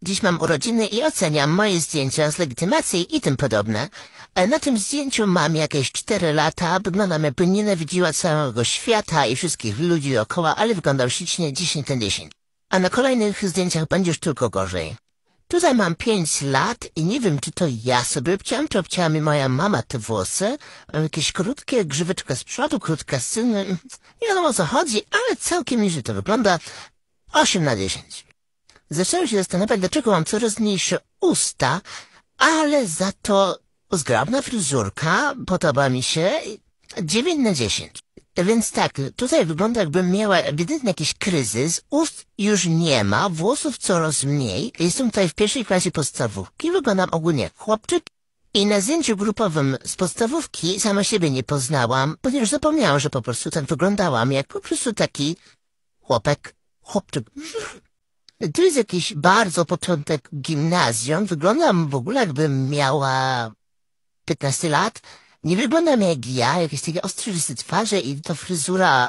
Dziś mam urodziny i oceniam moje zdjęcia z legitymacji i tym podobne. Na tym zdjęciu mam jakieś 4 lata, wyglądam jakby nienawidziła całego świata i wszystkich ludzi dookoła, ale wyglądał ślicznie 10 na 10. A na kolejnych zdjęciach będziesz tylko gorzej. Tutaj mam 5 lat i nie wiem, czy to ja sobie obciąłem, czy obcięła mi moja mama te włosy. Mam jakieś krótkie, grzyweczka z przodu, krótka z tyłu. Nie wiadomo o co chodzi, ale całkiem nieźle to wygląda. 8 na 10. Zacząłem się zastanawiać, dlaczego mam coraz mniejsze usta, ale za to zgrabna fryzurka podoba mi się. 9 na 10. Więc tak, tutaj wygląda jakbym miała ewidentnie jakiś kryzys, ust już nie ma, włosów coraz mniej. Jestem tutaj w pierwszej klasie podstawówki, wyglądam ogólnie jak chłopczyk i na zdjęciu grupowym z podstawówki sama siebie nie poznałam, ponieważ zapomniałam, że po prostu tak wyglądałam, jak po prostu taki chłopczyk. Tu jest jakiś bardzo początek gimnazjum, wyglądam w ogóle jakbym miała 15 lat. Nie wyglądam jak ja, jakieś takie ostre rysy twarzy i to fryzura...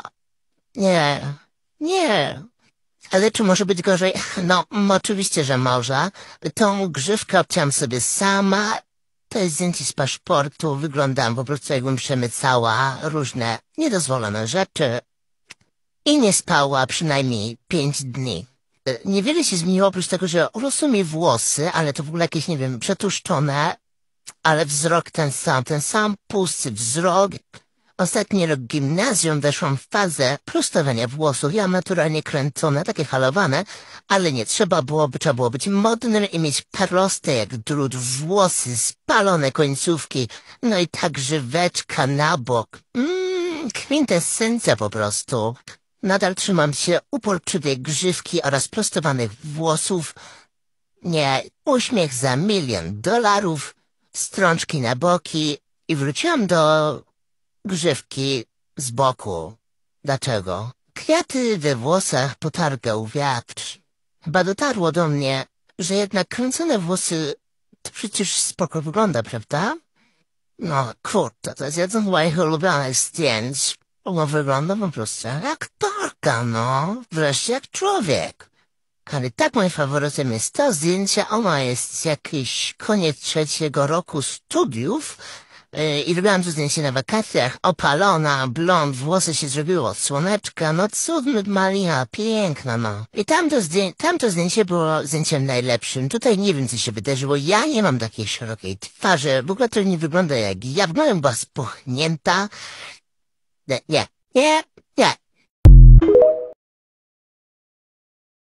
Nie. Ale czy może być gorzej? No, oczywiście, że może. Tą grzywkę obciąłem sobie sama. To jest zdjęcie z paszportu. Wyglądam po prostu jakbym przemycała różne niedozwolone rzeczy. I nie spała przynajmniej 5 dni. Niewiele się zmieniło oprócz tego, że urosły mi włosy, ale to w ogóle jakieś, nie wiem, przetłuszczone. Ale wzrok ten sam pusty wzrok. Ostatni rok gimnazjum weszłam w fazę prostowania włosów. Ja naturalnie kręcone, takie halowane, ale nie, trzeba było być modnym i mieć proste jak drut włosy, spalone końcówki, no i tak grzyweczka na bok. Kwintesencja po prostu. Nadal trzymam się uporczywej grzywki oraz prostowanych włosów. Nie, uśmiech za $1 000 000. Strączki na boki i wróciłam do grzywki z boku. Dlaczego? Kwiaty we włosach potargał wiatr. Chyba dotarło do mnie, że jednak kręcone włosy to przecież spoko wygląda, prawda? No kurde, to jest jeden z moich ulubionych zdjęć. Ono wygląda po prostu jak aktorka, no. Wreszcie jak człowiek. Ale tak moim faworytem jest to zdjęcie, ono jest jakiś koniec 3. roku studiów i robiłam to zdjęcie na wakacjach, opalona, blond, włosy się zrobiło od słoneczka, no cud malina, piękna no. I tamto zdjęcie było zdjęciem najlepszym, tutaj nie wiem co się wydarzyło, ja nie mam takiej szerokiej twarzy, w ogóle to nie wygląda jak ja, wyglądam była spuchnięta, nie.